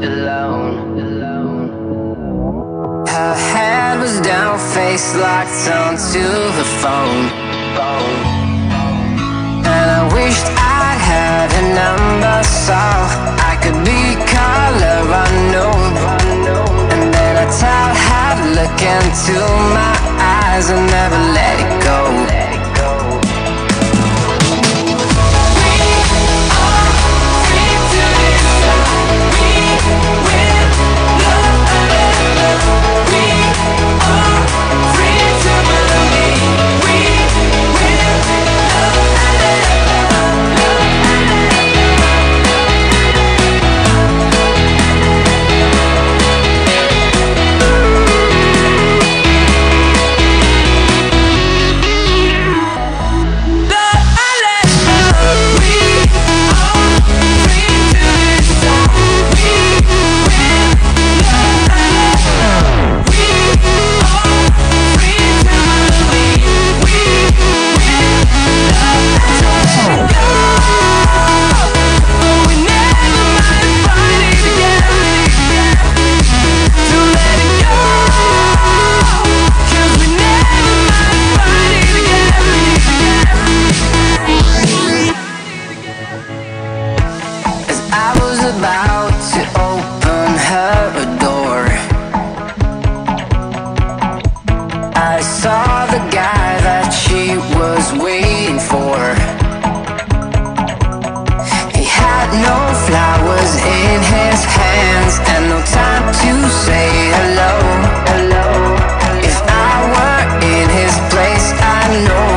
Her head was down, face locked onto her phone. And I wished I had a number so I could be color unknown. And then I tell her to look into my eyes and never let it go. About to open her a door, I saw the guy that she was waiting for. He had no flowers in his hands and no time to say hello. If I were in his place, I know